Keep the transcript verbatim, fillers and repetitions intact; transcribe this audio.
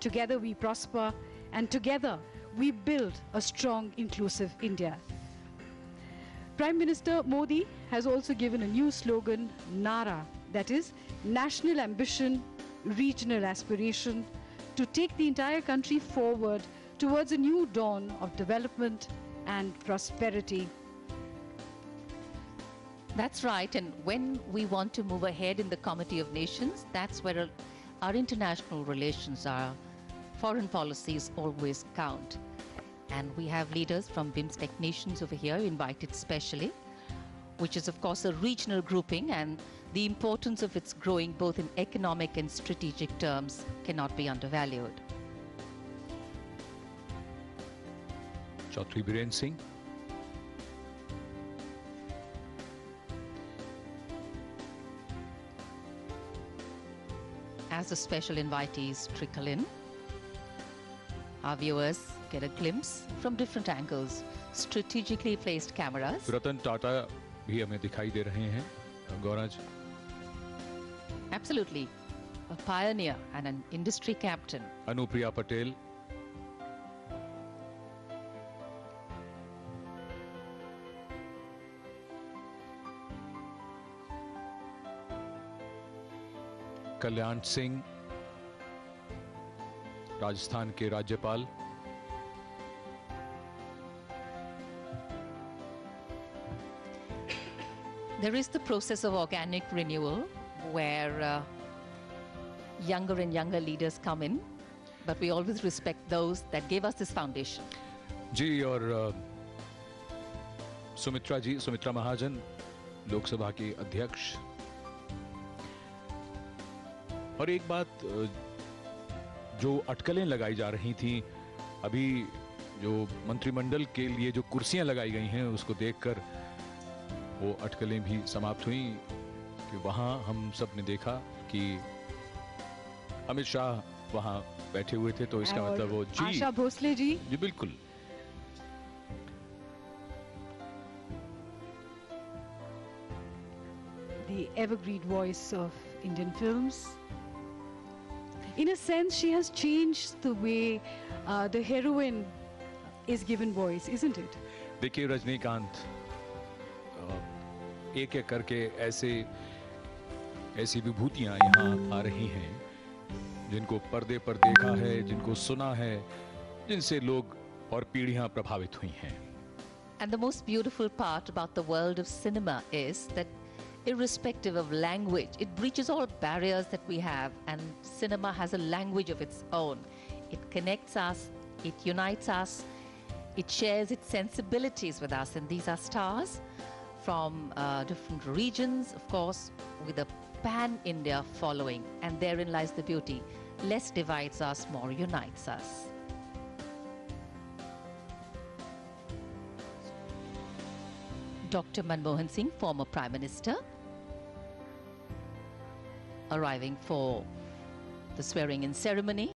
together we prosper, and together we build a strong, inclusive India. Prime Minister Modi has also given a new slogan, NARA, that is National Ambition, Regional Aspiration, to take the entire country forward towards a new dawn of development and prosperity. That's right, and when we want to move ahead in the Committee of Nations, that's where our international relations, our foreign policies always count. And we have leaders from BIMSTEC nations over here invited specially, which is of course a regional grouping, and the importance of its growing both in economic and strategic terms cannot be undervalued. Chaudhry Biren Singh. As the special invitees trickle in, our viewers get a glimpse from different angles, strategically placed cameras. Ratan Tata भी हमें दिखाई दे रहे हैं, गौरज. Absolutely, a pioneer and an industry captain. Anupriya Patel. Kalyan Singh, Rajasthan के राज्यपाल. There is the process of organic renewal where uh, younger and younger leaders come in, but we always respect those that gave us this foundation. जी, और सुमित्रा जी, सुमित्रा महाजन, लोकसभा की अध्यक्ष. और एक बात जो अटकलें लगाई जा रही थी, अभी जो मंत्रिमंडल के लिए जो कुर्सियां लगाई गई हैं उसको देखकर वो अटकलें भी समाप्त हुई कि वहां हम सब ने देखा कि अमित शाह वहां बैठे हुए थे, तो इसका मतलब वो जी आशा भोसले जी जी बिल्कुल. The evergreen voice of Indian films. In a sense, she has changed the way uh, the heroine is given voice, isn't it? देखिए रजनीकांत एक एक करके ऐसे ऐसी विभूतियां यहाँ आ रही हैं जिनको पर्दे पर देखा है, जिनको सुना है, जिनसे लोग और पीढ़ियां प्रभावित हुई हैं. And the most beautiful part about the world of cinema is that irrespective of language, it breaches all barriers that we have, and cinema has a language of its own. It connects us, it unites us, it shares its sensibilities with us, and these are stars from uh, different regions, of course, with a pan-India following, and therein lies the beauty. Less divides us, more unites us. Doctor Manmohan Singh, former Prime Minister, arriving for the swearing-in ceremony.